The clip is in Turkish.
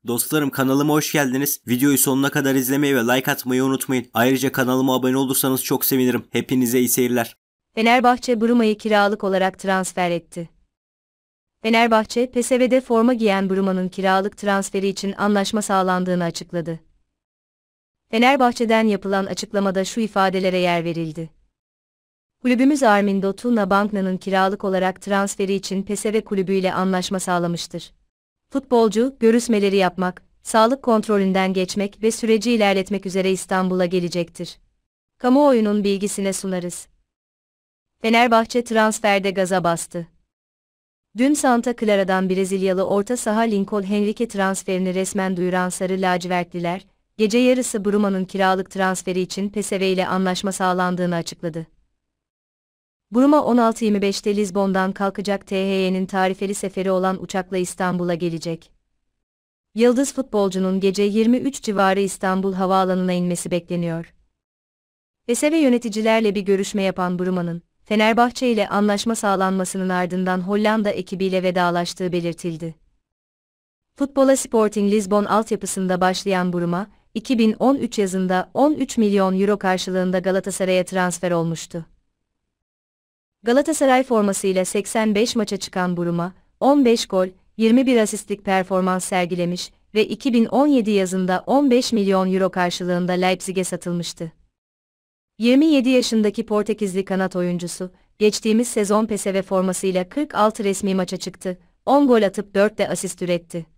Dostlarım kanalıma hoş geldiniz. Videoyu sonuna kadar izlemeyi ve like atmayı unutmayın. Ayrıca kanalıma abone olursanız çok sevinirim. Hepinize iyi seyirler. Fenerbahçe Bruma'yı kiralık olarak transfer etti. Fenerbahçe, PSV'de forma giyen Bruma'nın kiralık transferi için anlaşma sağlandığını açıkladı. Fenerbahçe'den yapılan açıklamada şu ifadelere yer verildi. Kulübümüz Armindo Tuna Bankna'nın kiralık olarak transferi için PSV kulübüyle anlaşma sağlamıştır. Futbolcu, görüşmeleri yapmak, sağlık kontrolünden geçmek ve süreci ilerletmek üzere İstanbul'a gelecektir. Kamuoyunun bilgisine sunarız. Fenerbahçe transferde gaza bastı. Dün Santa Clara'dan Brezilyalı orta saha Lincoln Henrique transferini resmen duyuran Sarı Lacivertliler, gece yarısı Bruma'nın kiralık transferi için PSV ile anlaşma sağlandığını açıkladı. Bruma 16.25'te Lizbon'dan kalkacak THY'nin tarifeli seferi olan uçakla İstanbul'a gelecek. Yıldız futbolcunun gece 23 civarı İstanbul Havaalanı'na inmesi bekleniyor. PSV yöneticilerle bir görüşme yapan Bruma'nın, Fenerbahçe ile anlaşma sağlanmasının ardından Hollanda ekibiyle vedalaştığı belirtildi. Futbola Sporting Lisbon altyapısında başlayan Bruma, 2013 yazında 13 milyon euro karşılığında Galatasaray'a transfer olmuştu. Galatasaray formasıyla 85 maça çıkan Bruma, 15 gol, 21 asistlik performans sergilemiş ve 2017 yazında 15 milyon euro karşılığında Leipzig'e satılmıştı. 27 yaşındaki Portekizli kanat oyuncusu, geçtiğimiz sezon PSV formasıyla 46 resmi maça çıktı, 10 gol atıp 4 de asist üretti.